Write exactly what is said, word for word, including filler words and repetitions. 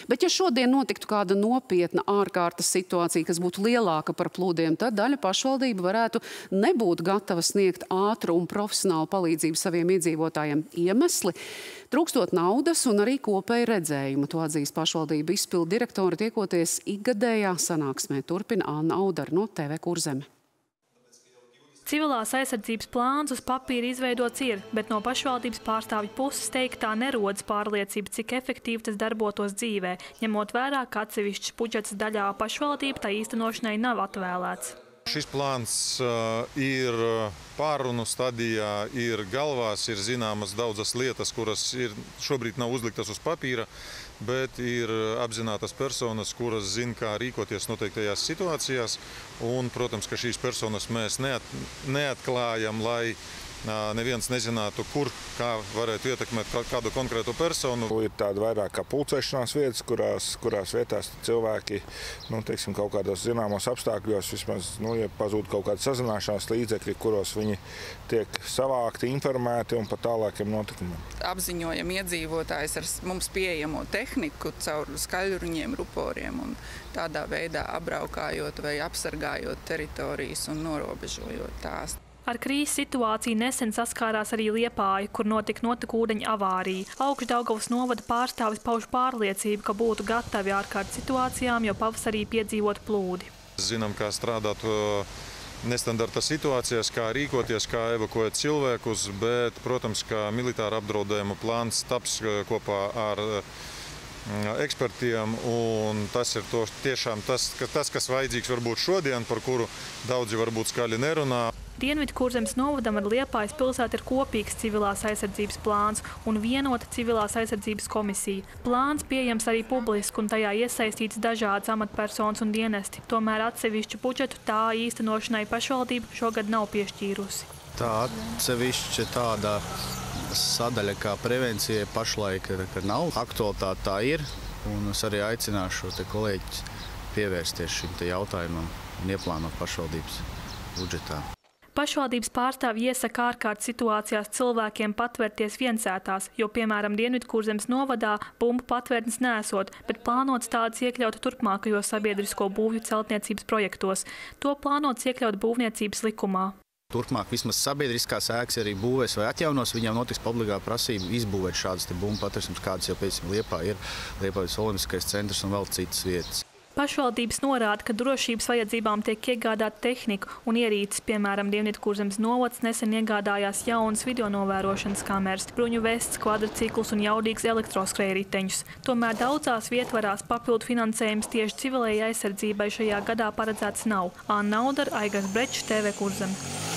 Bet ja šodien notiktu kāda nopietna ārkārtas situācija, kas būtu lielāka par plūdiem, tad daļa pašvaldība varētu nebūt gatava sniegt ātru un profesionālu palīdzību saviem iedzīvotājiem. Iemesli – trūkstot naudas un arī kopēju redzējumu. To atzīst pašvaldību izpildu direktori tiekoties ikgadējā sanāksmē. Turpina Anna Audara no T V Kurzeme. Civilās aizsardzības plāns uz papīra izveidots ir, bet no pašvaldības pārstāvju puses teiktā nerodas pārliecība, cik efektīvi tas darbotos dzīvē, ņemot vērā, ka atsevišķs budžets daļā pašvaldība tā īstenošanai nav atvēlēts. Šis plāns uh, ir pārunu stadijā, ir galvās, ir zināmas daudzas lietas, kuras ir, šobrīd nav uzliktas uz papīra, bet ir apzinātas personas, kuras zina, kā rīkoties noteiktajās situācijās. Un, protams, ka šīs personas mēs neat, neatklājam, lai neviens nezinātu, kur, kā varētu ietekmēt kādu konkrētu personu. Ir tāda vairāk kā pulcēšanās vietas, kurās, kurās vietās cilvēki, nu, teiksim, kaut kādos zināmos apstākļos, vismaz, nu, ja pazūd kaut kāda sazināšanās līdzekļi, kuros viņi tiek savākti, informēti un par tālākiem notikumiem. Apziņojam iedzīvotājs ar mums pieejamo tehniku caur skaļruņiem, ruporiem un tādā veidā apbraukājot vai apsargājot teritorijas un norobežojot tās. Ar krīzes situāciju nesen saskārās arī Liepāja, kur notika notekūdeņa avārija. Augšdaugavas novada pārstāvis pauž pārliecību, ka būtu gatavi ārkārtas situācijām, jo pavasarī piedzīvot plūdi. Zinām, kā strādāt nestandarta situācijās, kā rīkoties, kā evakuēt cilvēkus, bet, protams, ka militāra apdraudējuma plāns taps kopā ar ekspertiem, un tas ir to, tiešām tas, ka, tas, kas vajadzīgs varbūt šodien, par kuru daudzi varbūt skaļi nerunā. Dienvidkurzemes novadam ar Liepājas pilsētu ir kopīgs civilās aizsardzības plāns un vienota civilās aizsardzības komisija. Plāns pieejams arī publiski un tajā iesaistīts dažādas amatpersonas un dienesti. Tomēr atsevišķu budžetu tā īstenošanai pašvaldība šogad nav piešķīrusi. Tā atsevišķa tāda sadaļa kā prevencija pašlaik nav. Aktualitāte tā ir, un es arī aicināšu te kolēģis pievērsties šim te jautājumam un ieplānot pašvaldības budžetā. Pašvaldības pārstāvji iesaka ārkārtas situācijās cilvēkiem patvērties viensētās, jo, piemēram, Dienvidkurzemes novadā bumbu patvērtnes nesot, bet plānots tādas iekļaut turpmākajos sabiedrisko būvju celtniecības projektos. To plānots iekļaut būvniecības likumā. Turpmāk vismaz sabiedriskās ēkas arī būvēs vai atjaunos, viņām notiks obligāta prasība izbūvēt šādas te bumbu patversmes, kādas jau pēc Liepā ir, Liepājas Olimpiskais centrs un vēl citas vietas. Pašvaldības norāda, ka drošības vajadzībām tiek iegādāta tehnika un ierīces, piemēram, Dienvidkurzemes novads nesen iegādājās jaunas video novērošanas kameras, bruņu vests, kvadriciklus un jaudīgus elektroskrējriteņus. Tomēr daudzās vietvarās papildu finansējums tieši civilējai aizsardzībai šajā gadā paredzēts nav. Anna Audara, Aigars Brečs, T V Kurzeme.